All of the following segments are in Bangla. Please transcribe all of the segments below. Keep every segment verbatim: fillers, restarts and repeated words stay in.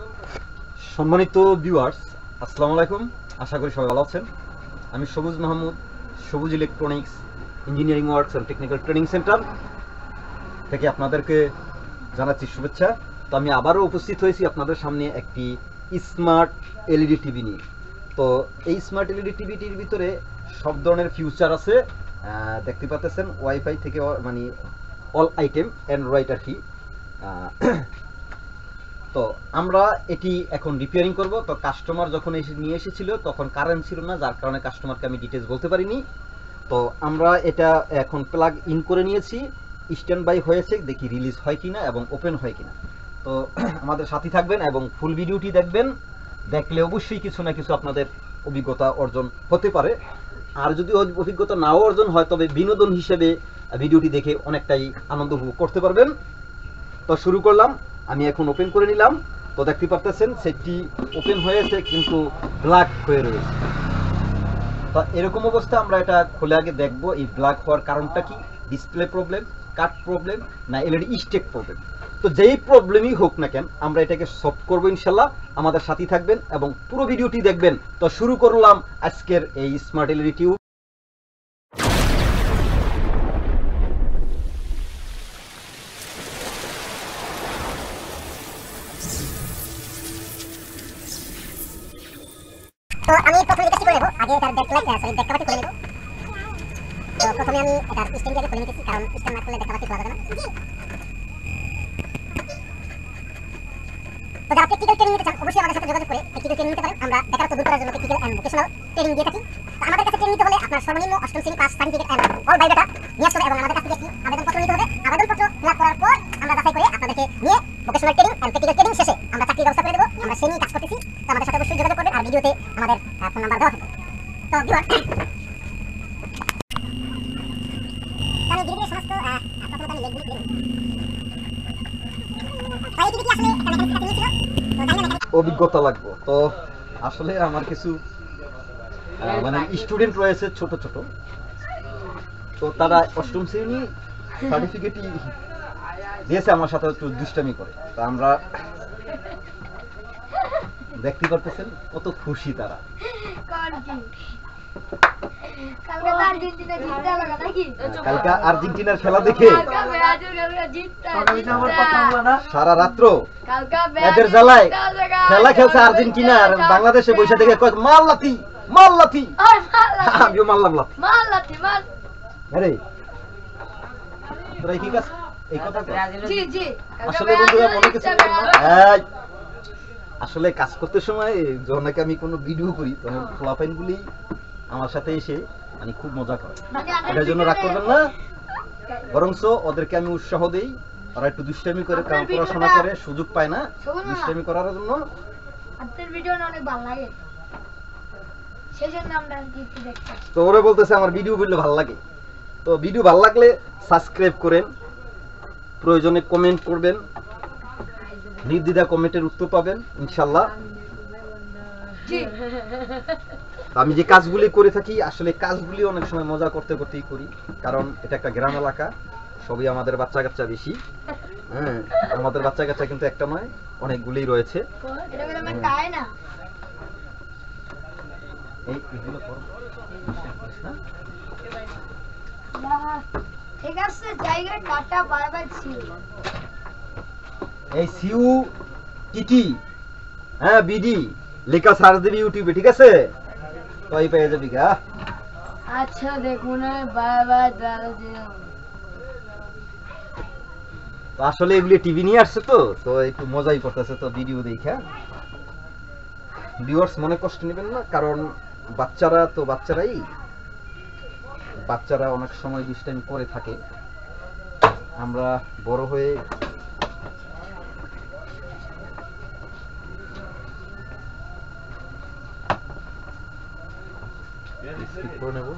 সম্মানিত ভিউয়ার্স, আসসালামু আলাইকুম। আশা করি সবাই ভালো আছেন। আমি Sabuj Mahmud, Sabuj electronics engineering works and technical training centre থেকে আপনাদেরকে জানাচ্ছি শুভেচ্ছা। তো আমি আবারও উপস্থিত হয়েছি আপনাদের সামনে একটি স্মার্ট এলইডি টিভি নিয়ে। তো এই স্মার্ট এলইডি টিভিটির ভিতরে সব ধরনের ফিউচার আছে, দেখতে পাচ্ছেন, ওয়াইফাই থেকে মানে অল আইটেম অ্যান্ড্রয়েড আর কি। তো আমরা এটি এখন রিপেয়ারিং করব। তো কাস্টমার যখন এসে নিয়ে এসেছিল তখন কারেন্ট ছিল না, যার কারণে কাস্টমারকে আমি ডিটেলস বলতে পারিনি। তো আমরা এটা এখন প্লাগ ইন করে নিয়েছি, স্ট্যান্ড বাই হয়েছে, দেখি রিলিজ হয় কিনা এবং ওপেন হয় কিনা। তো আমাদের সাথে থাকবেন এবং ফুল ভিডিওটি দেখবেন। দেখলে অবশ্যই কিছু না কিছু আপনাদের অভিজ্ঞতা অর্জন হতে পারে। আর যদি অভিজ্ঞতা নাও অর্জন হয় তবে বিনোদন হিসেবে ভিডিওটি দেখে অনেকটাই আনন্দ উপভোগ করতে পারবেন। তো শুরু করলাম, আমি এখন ওপেন করে নিলাম। তো দেখতে পাচ্ছেন সেটটি ওপেন হয়েছে কিন্তু ব্ল্যাক হয়ে রয়েছে। তো এরকম অবস্থা আমরা এটা খুলে আগে দেখবো এই ব্ল্যাক হওয়ার কারণটা কি, ডিসপ্লে প্রবলেম, কাট প্রবলেম, না এলইডি স্টেক প্রবলেম। তো যেই প্রবলেমই হোক না কেন আমরা এটাকে সলভ করবো ইনশাল্লাহ। আমাদের সাথে থাকবেন এবং পুরো ভিডিওটি দেখবেন। তো শুরু করলাম আজকের এই স্মার্ট এলইডি টিউব। তো আমি প্রথমে এটা কি করে নেব, আগে এটার ব্যাকলাইট সরি ব্যাক কভারটি খুলে নেব। তো প্রথমে আমি এটার স্ট্যান্ডটাকে খুলে নিতেছি, কারণ স্ট্যান্ড না খুললে ব্যাক কভারটি খোলা যাবে না। তো যারা টেকনিক্যাল ট্রেনিং নিতে চান অবশ্যই আমাদের সাথে যোগাযোগ করে টেকনিক্যাল ট্রেনিং নিতে পারেন। আমরা বেকারত্ব দূর করার জন্য টেকনিক্যাল এন্ড ভোকেশনাল ট্রেনিং দিয়ে থাকি। তো আমাদের কাছে ট্রেনিং নিতে হলে আপনার সর্বনিম্ন অষ্টম শ্রেণী pass certificate and all biodata নিয়ে আসতে হবে এবং আমাদের কাছ থেকে একটি আবেদনপত্র নিতে হবে। আবেদনপত্র ফিল করার পর আমরা যাচাই করে আপনাদেরকে নিয়ে vocational training and technical training শেষে আমরা চাকরির ব্যবস্থা করে দেব। আমরা সেই নিয়ে কাজ করতেছি। তো আমাদের সাথে অবশ্যই যোগাযোগ করবেন। আর ভিডিওতে আমাদের ফোন নাম্বার দেওয়া থাকবে। তো ভিউয়ার আমি ধীরে ধীরে সমস্ত প্রথমত আমি লেখগুলি লিখব। তাই এটি কি আসলে একটা মেকানিক্যাল ট্রেনিং ছিল, তো জানি না অভিজ্ঞতা লাগবে। তো আসলে আমার কিছু মানে স্টুডেন্ট রয়েছে ছোট ছোট, তো তারা অষ্টম শ্রেণী সার্টিফিকেটই দিয়েছে, আমার সাথে একটু দুষ্টামি করে। তো আমরা দেখতে পারতেছেন কত খুশি তারা। কালকে আর্জেন্টিনার খেলা দেখে সারা রাত্র এদের জ্বালায় খেলা খেলছে আর্জেন্টিনা, আর বাংলাদেশে বসে দেখে কয়েক মাল লাথি মাল লাথি, আমিও মারলাম লাথি। আরে তোরা কি কাজ এই কথা আসলে বন্ধুরা মনে কিছু আসলে কাজ করতে সময় যখন নাকি আমি কোনো ভিডিও করি তখন ফলাফাইন গুলি আমার সাথে এসে মানে খুব মজা করে। এটার জন্য রাগ করবেন না, বরঞ্চ ওদেরকে আমি উৎসাহ দেই। ওরা একটু দুষ্টামি করে, কারণ পড়াশোনা করে সুযোগ পায় না দুষ্টামি করার জন্য। আপনার ভিডিও অনেক ভালো লাগে, সেজন্য আমরা দেখতে। তো ওরা বলতেছে আমার ভিডিও বললে ভালো লাগে। তো ভিডিও ভালো লাগলে সাবস্ক্রাইব করেন, প্রয়োজনে কমেন্ট করবেন, নির্দ্বিধা কমেন্টের উত্তর পাবেন ইনশাআল্লাহ। আমি যে কাজগুলি করে থাকি আসলে কাজগুলি অনেক সময় মজা করতে করতেই করি, কারণ এটা একটা গ্রাম এলাকা, সবই আমাদের বাচ্চা কাচ্চা বেশি। হ্যাঁ, আমাদের বাচ্চা কাচ্চা কিন্তু একটা নয়, অনেকগুলোই রয়েছে। ঠিক আছে, জায়গা tata, bye bye, see you. এই সিউ টিটি হ্যাঁ বিডি লেখা সার্চ দিবি ইউটিউবে, ঠিক আছে? তাই পেয়ে যাবি গা। আচ্ছা দেখুন, বাই বাই দাদাজি। তো আসলে এগুলি টিভি নিয়ে আসছে, তো তো একটু মজাই করতেছে। তো ভিডিও দেখা ভিউয়ার্স মনে কষ্ট নেবেন না, কারণ বাচ্চারা তো বাচ্চারাই, বাচ্চারা অনেক সময় দুষ্টামি করে থাকে। আমরা বড় হয়ে করে নেব।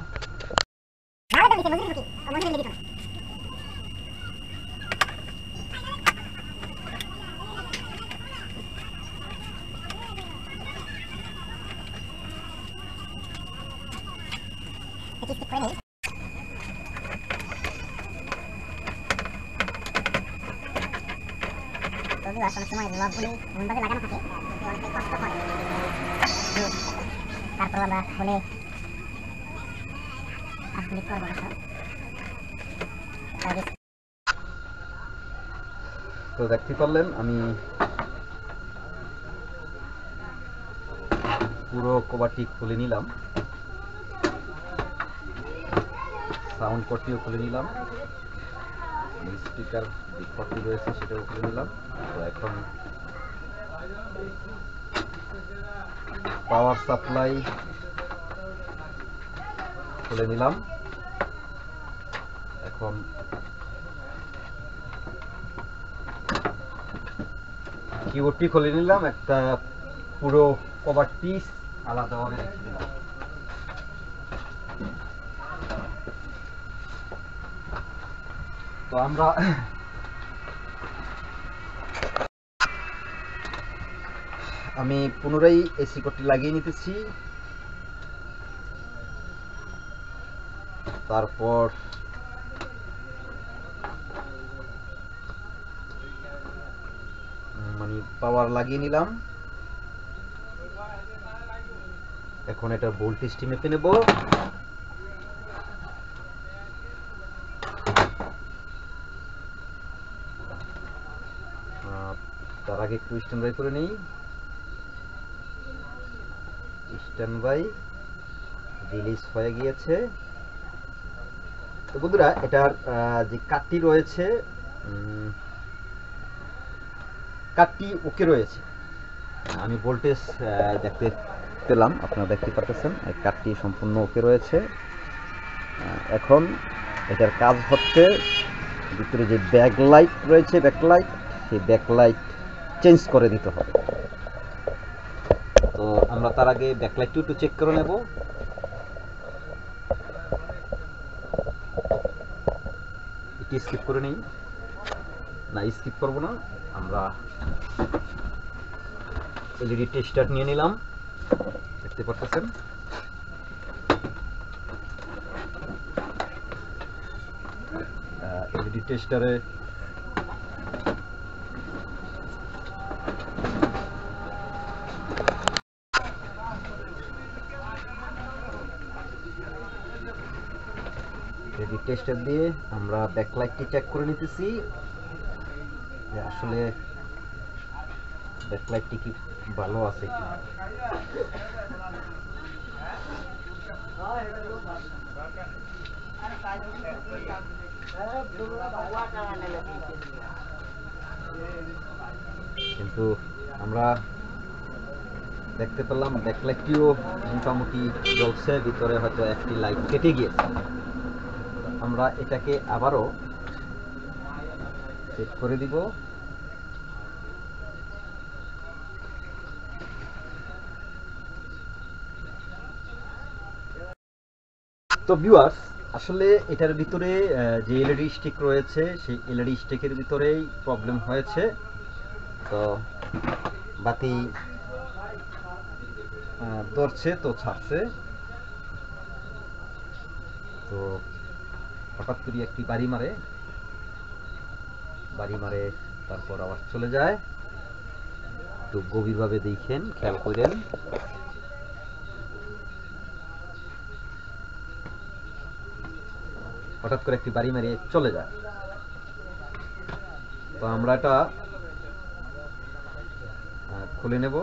তো ভিউয়ার্স অনেক সময় ব্লগগুলি এমনভাবে লাগানো থাকে যে অনেকটাই কষ্ট হয়। তারপর আমরা ফোনে আর ক্লিক করবো না। তো দেখতে পারলেন আমি পুরো কভারটি খুলে নিলাম, সাউন্ড কর্ডটিও খুলে নিলাম, স্পিকার যে কর্ডটি রয়েছে সেটাও খুলে নিলাম। তো এখন পাওয়ার সাপ্লাই খুলে নিলাম। এখন কিবোর্ডটি খুলে নিলাম, একটা পুরো কভারটি আলাদাভাবে রেখে দিলাম। তো আমরা আমি পুনরায় এসি কোডটি লাগিয়ে নিতেছি। তারপর মানে পাওয়ার লাগিয়ে নিলাম। এখন এটা ভোল্টেজটি মেপে নেব। তার আগে একটু স্ট্যান্ড বাই করে নেই। স্ট্যান্ড বাই রিলিজ হয়ে গিয়েছে। তো বন্ধুরা এটার যে কাটটি রয়েছে কাটটি ওকে রয়েছে, আমি ভোল্টেজ দেখতে পেলাম, আপনারা দেখতে পাচ্ছেন কাটটি সম্পূর্ণ ওকে রয়েছে। এখন এটার কাজ হচ্ছে ভিতরে যে ব্যাকলাইট রয়েছে ব্যাকলাইট সেই ব্যাকলাইট চেঞ্জ করে দিতে হবে। তো আমরা তার আগে ব্যাকলাইটটিও একটু চেক করে নেব। এটি স্কিপ করে নিই, না স্কিপ করব না, আমরা এলইডি টেস্টার নিয়ে নিলাম, দেখতে পাচ্ছেন। এলইডি টেস্টারে এলইডি টেস্টার দিয়ে আমরা ব্যাকলাইটটি চেক করে নিতেছি যে আসলে ব্যাকলাইটটি কি ভালো আছে কি। কিন্তু আমরা দেখতে পেলাম ব্যাকলাইটটিও মোটামুটি জ্বলছে, ভিতরে হয়তো একটি লাইট কেটে গিয়েছে। আমরা এটাকে আবারও সেট করে দিব। তো ভিউয়ার্স আসলে এটার ভিতরে যে এলইডি স্টিক রয়েছে সেই এলইডি স্টিকের ভিতরেই প্রবলেম হয়েছে। তো বাতি ধরছে তো ছাড়ছে, তো হঠাৎ করে একটি বাড়ি মারে বাড়ি মারে তারপর আবার চলে যায়। একটু গভীরভাবে দেখেন, খেয়াল করেন। হঠাৎ করে একটি বাড়ি মারিয়ে চলে যায়। তো আমরা এটা খুলে নেব।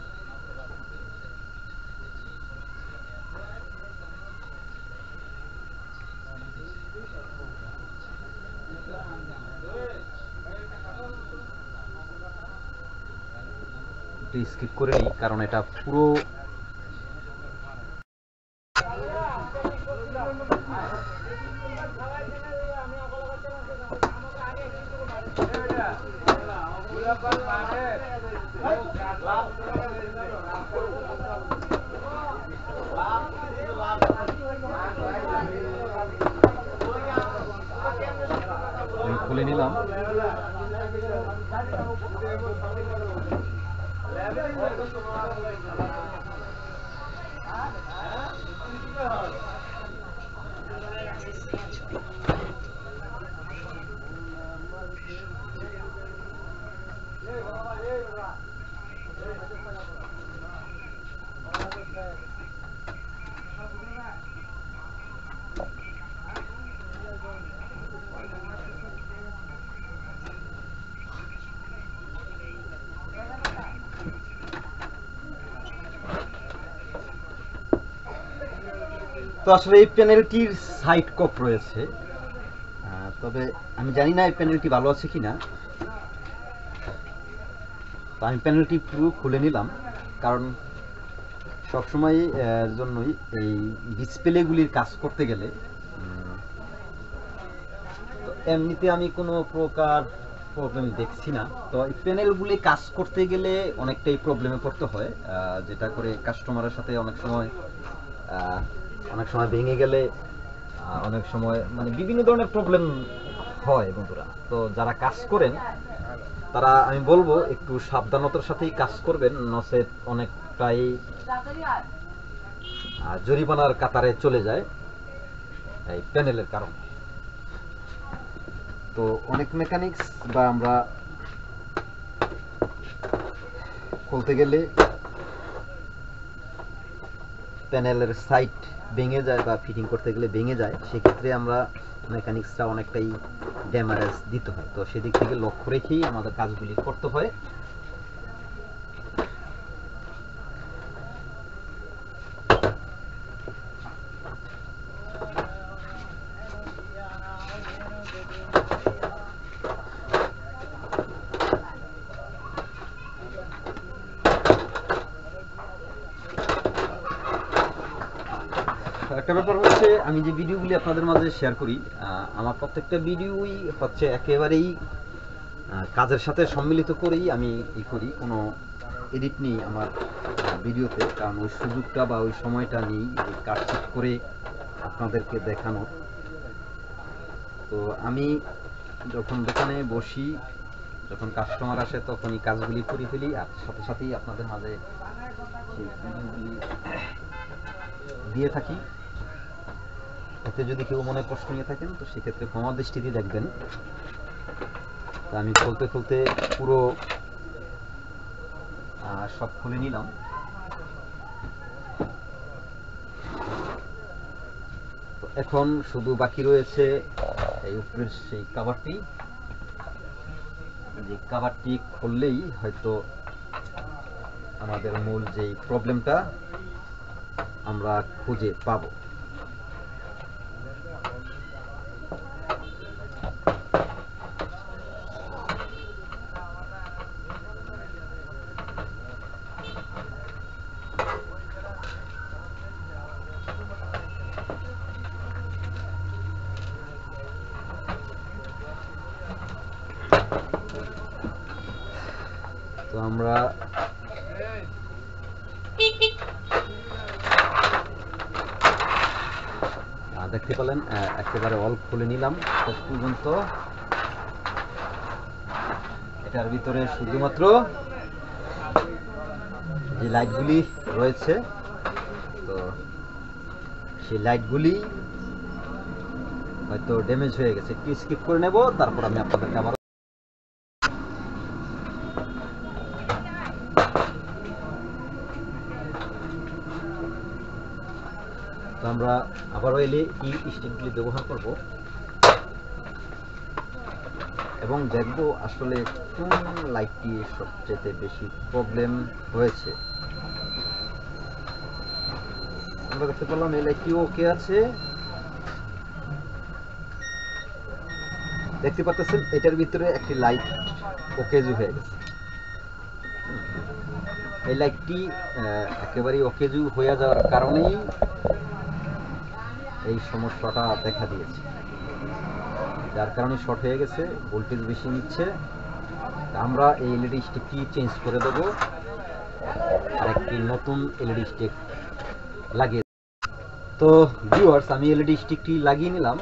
স্কিপ করে নিই কারণ এটা পুরো খুলে নিলাম। তো আসলে এই প্যানেলটির সাইড কপ রয়েছে, তবে আমি জানি না এই প্যানেলটি ভালো আছে কিনা। তো আমি প্যানেলটি পুরো খুলে নিলাম, কারণ সবসময় জন্যই এই ডিসপ্লেগুলির কাজ করতে গেলে তো এমনিতে আমি কোনো প্রকার প্রবলেম দেখছি না। তো এই প্যানেলগুলি কাজ করতে গেলে অনেকটাই প্রবলেমে পড়তে হয়, যেটা করে কাস্টমারের সাথে অনেক সময় অনেক সময় ভেঙে গেলে অনেক সময় মানে বিভিন্ন ধরনের প্রবলেম হয় বন্ধুরা। তো যারা কাজ করেন তারা আমি বলবো একটু সাবধানতার সাথেই কাজ করবেন, নচেত অনেকটাই জরিমানার কাতারে চলে যায় এই প্যানেলের কারণে। তো অনেক মেকানিক্স বা আমরা খুলতে গেলে প্যানেলের সাইড ভেঙে যায় বা ফিটিং করতে গেলে ভেঙে যায়, সেক্ষেত্রে আমরা মেকানিক্সটা অনেকটাই ড্যামেজ দিতে হয়। তো সেদিক থেকে লক্ষ্য রেখেই আমাদের কাজগুলি করতে হয়। একটা ব্যাপার হচ্ছে, আমি যে ভিডিওগুলি আপনাদের মাঝে শেয়ার করি, আমার প্রত্যেকটা ভিডিওই হচ্ছে একেবারেই কাজের সাথে সম্মিলিত করেই আমি ই করি, কোনো এডিট নেই আমার ভিডিওতে, কারণ ওই সুযোগটা বা ওই সময়টা নেই কাজ ঠিক করে আপনাদেরকে দেখানো। তো আমি যখন দোকানে বসি, যখন কাস্টমার আসে, তখনই কাজগুলি করে ফেলি, আর সাথে সাথেই আপনাদের মাঝে সেই ভিডিওগুলি দিয়ে থাকি। এতে যদি কেউ মনে কষ্ট নিয়ে থাকেন তো সেক্ষেত্রে ক্ষমা দৃষ্টিতে দেখবেন। তা আমি খুলতে খুলতে পুরো সব খুলে নিলাম। তো এখন শুধু বাকি রয়েছে এই উপরের সেই কভারটি, যে কভারটি খুললেই হয়তো আমাদের মূল যেই প্রবলেমটা আমরা খুঁজে পাবো। তো আমরা দেখতে পেলেন একেবারে অল খুলে নিলাম শেষ পর্যন্ত। এটার ভিতরে শুধুমাত্র যে লাইটগুলি রয়েছে, তো সেই লাইটগুলি হয়তো ড্যামেজ হয়ে গেছে, একটু স্কিপ করে নেব, তারপর আমি আপনাদেরকে আবার তো আমরা আবারও এলে এই স্টিকগুলি ব্যবহার করব এবং দেখব আসলে কোন লাইটটি সবচেয়ে বেশি প্রবলেম হয়েছে। আমরা দেখতে পেলাম এই লাইটটি ওকে আছে, দেখতে পাচ্ছেন এটার ভিতরে একটি লাইট ওকেজু হয়ে গেছে। এই লাইটটি একেবারেই ওকেজু হয়ে যাওয়ার কারণেই এই সমস্যাটা দেখা দিয়েছে, যার কারণে শর্ট হয়ে গেছে, ভোল্টেজ বেশি নিচ্ছে। আমরা এই এলইডি স্টিকটি চেঞ্জ করে দেবো, আর একটি নতুন এলইডি স্টিক লাগিয়ে। তো ভিউয়ার্স, আমি এলইডি স্টিকটি লাগিয়ে নিলাম।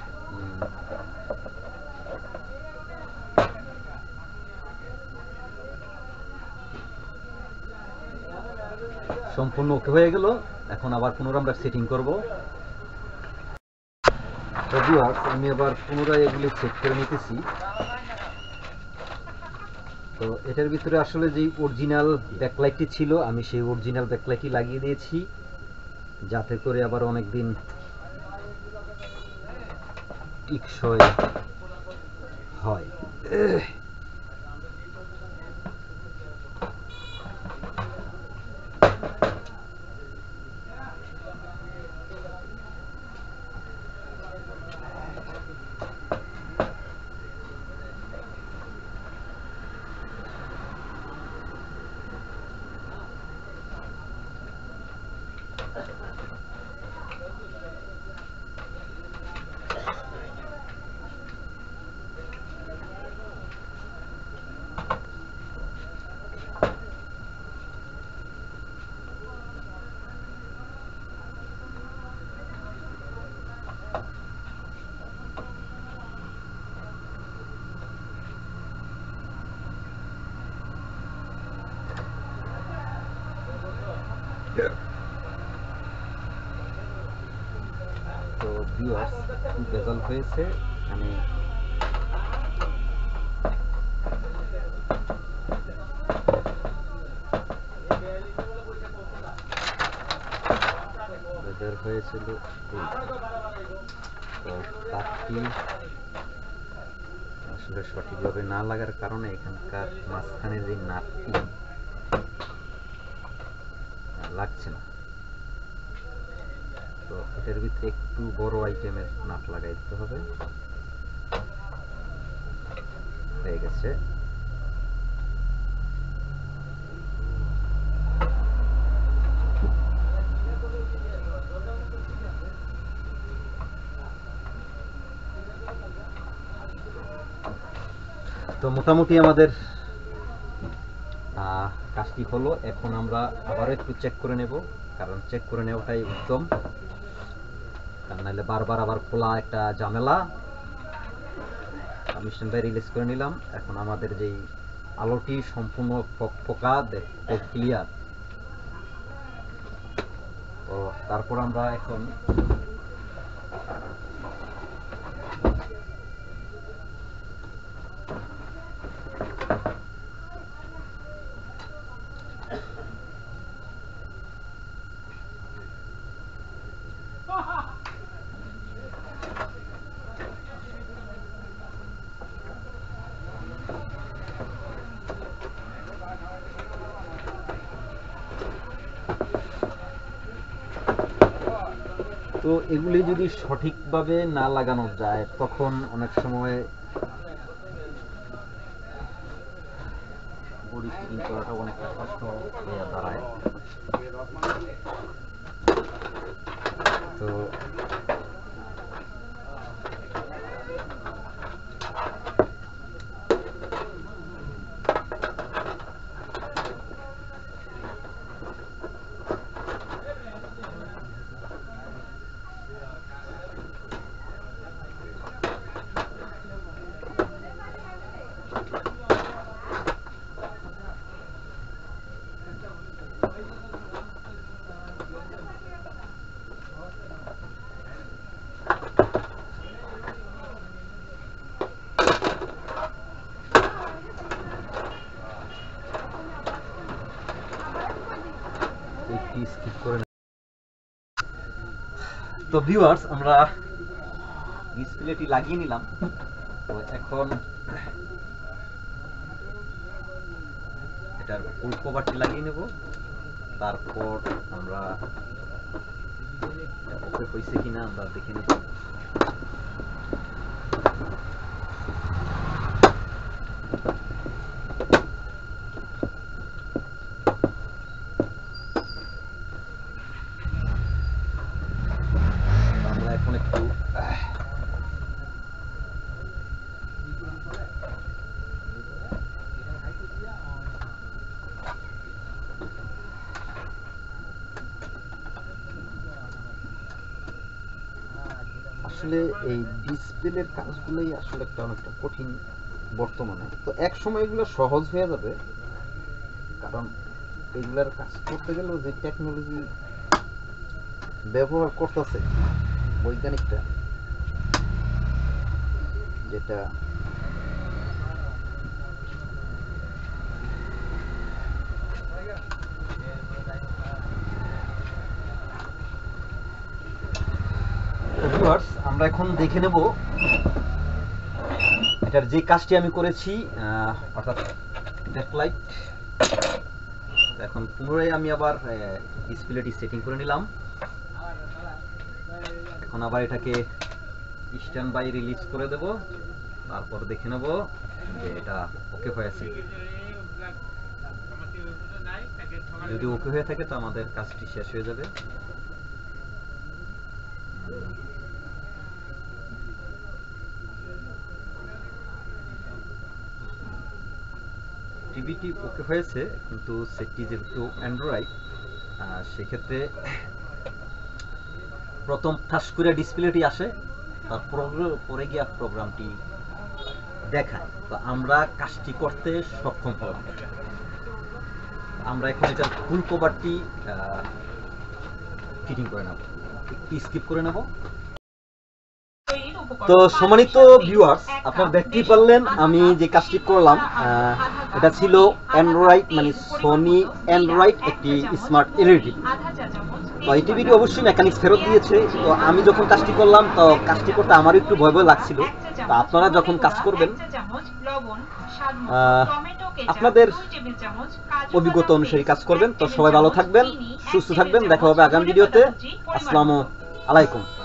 সম্পূর্ণ ওকে হয়ে গেল। এখন আবার পুনরায় আমরা সেটিং করব। তো ভিউয়ার্স, আমি আবার পুনরায় এগুলি সেট করে নিতেছি। তো তো এটার ভিতরে আসলে যেই অরিজিনাল ব্যাকলাইটটি ছিল আমি সেই অরিজিনাল ব্যাকলাইটই লাগিয়ে দিয়েছি, যাতে করে আবার অনেক দিন টিকসই হয়। তো ভিউয়ার্স বেজাল হয়েছে, আমি বেজাল হয়েছিল এই। তো তারটি আসলে সঠিকভাবে না লাগার কারণে এখানকার মাঝখানে যে নাটটি লাগছে না। তো এটার ভিতরে একটু বড় আইটেমের নাট লাগাই দিতে হবে। হয়ে গেছে। তো মোটামুটি আমাদের কাজটি হলো। এখন আমরা আবারও একটু চেক করে নেব, কারণ চেক করে নেওয়াটাই উত্তম, কারণ নাহলে বারবার আবার খোলা একটা ঝামেলা। আমি স্ট্যান্ড বাই রিলিজ করে নিলাম। এখন আমাদের যেই আলোটি সম্পূর্ণ ফোকা দেখতে ক্লিয়ার। তো তারপর আমরা এখন তো এগুলি যদি সঠিকভাবে না লাগানো যায় তখন অনেক সময় বডি ফিটিং করাটা অনেকটা কষ্ট হয়ে দাঁড়ায়। তো তো ভিউয়ার্স আমরা ডিসপ্লেটি লাগিয়ে নিলাম। তো এখন এটার ফুল কভারটি লাগিয়ে নেব। তারপর আমরা ওকে হয়েছে কিনা আমরা দেখে নেব। আমরা এখন একটু আসলে এই ডিসপ্লের কাজগুলোই আসলে একটা অনেকটা কঠিন বর্তমানে। তো এক সময় এগুলো সহজ হয়ে যাবে, কারণ এগুলার কাজ করতে গেলেও যে টেকনোলজি ব্যবহার করতেছে বৈজ্ঞানিকটা, যেটা আমরা এখন দেখে নেব এটার যে কাজটি আমি করেছি, অর্থাৎ ব্যাকলাইট। এখন পুনরায় আমি আবার ডিসপ্লেটি সেটিং করে নিলাম। এখন আবার এটাকে স্ট্যান্ড বাই রিলিজ করে দেব, তারপর দেখে নেব যে এটা ওকে হয়েছে। যদি ওকে হয়ে থাকে তো আমাদের কাজটি শেষ হয়ে যাবে। টিভিটি ওকে হয়েছে, কিন্তু সেটটি যেহেতু অ্যান্ড্রয়েড, সেক্ষেত্রে প্রথম ঠাস করে ডিসপ্লেটি আসে, তারপর পরে গিয়ে প্রোগ্রামটি দেখায়। তো আমরা কাজটি করতে সক্ষম হলাম। আমরা এখন এটার ফুল কভারটি ফিটিং করে নেব, একটু স্কিপ করে নেব। তো সম্মানিত ভিউয়ার্স, আপনারা দেখতেই পারলেন আমি যে কাজটি করলাম, এটা ছিল অ্যান্ড্রয়েড মানে সোনি অ্যান্ড্রয়েড একটি স্মার্ট এলইডি। তো এই টিভিটি অবশ্যই মেকানিক্স ফেরত দিয়েছে। তো আমি যখন কাজটি করলাম তো কাজটি করতে আমার একটু ভয় ভয় লাগছিল। তো আপনারা যখন কাজ করবেন আপনাদের অভিজ্ঞতা অনুসারে কাজ করবেন। তো সবাই ভালো থাকবেন, সুস্থ থাকবেন, দেখা হবে আগামী ভিডিওতে। আসসালামু আলাইকুম।